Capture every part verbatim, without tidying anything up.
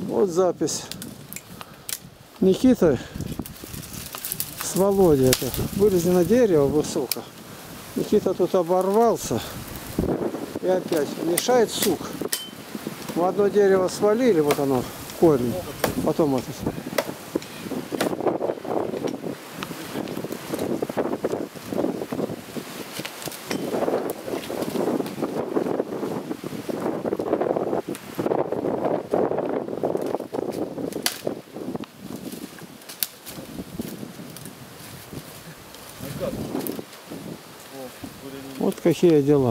Вот запись. Никита с Володей. Это вылезли на дерево высоко. Никита тут оборвался. И опять мешает сук. Мы одно дерево свалили, вот оно, корень. Потом это. Вот какие дела.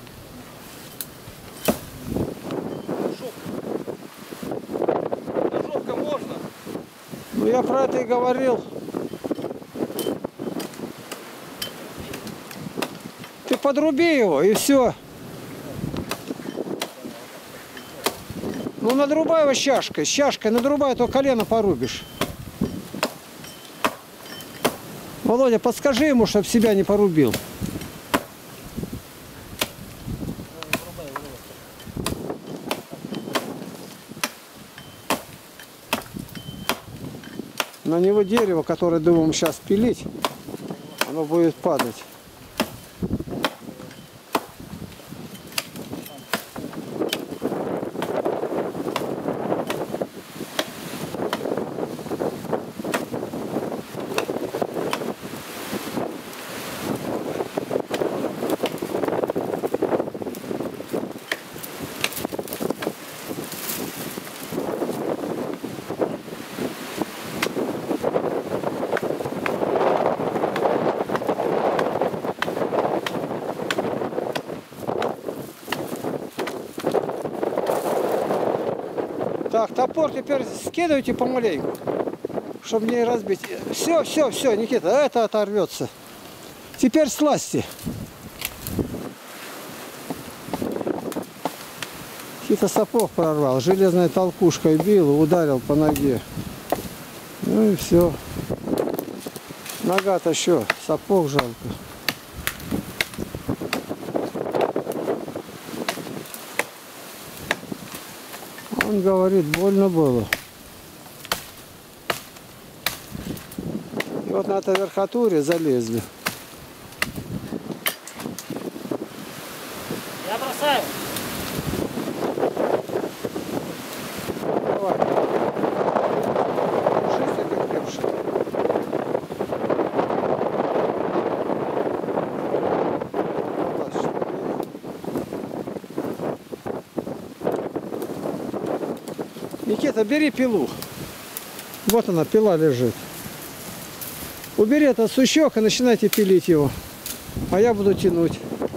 Ножовка можно? Ну я про это и говорил. Ты подруби его и все. Ну надрубай его чашкой. С чашкой надрубай, то колено порубишь. Володя, подскажи ему, чтобы себя не порубил. На него дерево, которое думаем сейчас пилить, оно будет падать. Так, топор теперь скидывайте помаленьку, чтобы не разбить. Все, все, все, Никита, это оторвется. Теперь сласти. Никита сапог прорвал, железной толкушкой бил, ударил по ноге. Ну и все. Нога-то еще, сапог жалко. Он говорит, больно было. И вот на этой верхотуре залезли. Я бросаю. Давай. Держись, это крепше. Никита, бери пилу. Вот она, пила лежит. Убери этот сучок и начинайте пилить его. А я буду тянуть.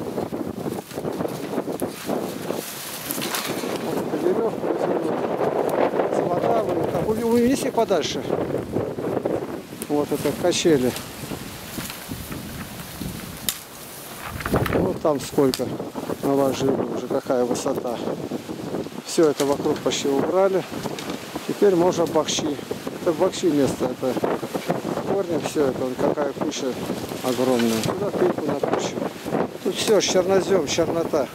Вот эту веревку затяну. Смотал ее. Так, увнеси подальше. Вот это качели. Вот там сколько наложили уже, какая высота. Все это вокруг почти убрали. Теперь можно бахчи. Это бахчи место. Это корни, все это. Вот какая куча огромная. Туда пильку напущу. Тут все, чернозем, чернота.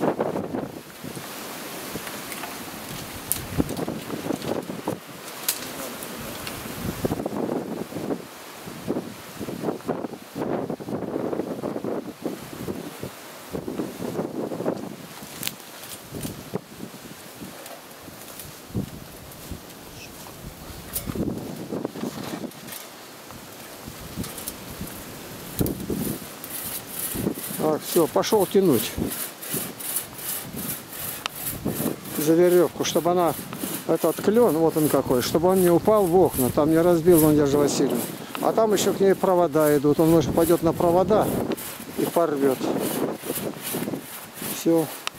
Так, все, пошел тянуть за веревку, чтобы она, этот клен, вот он какой, чтобы он не упал в окна, там не разбил Надежда Васильевна. А там еще к ней провода идут, он может пойдет на провода и порвет. Все.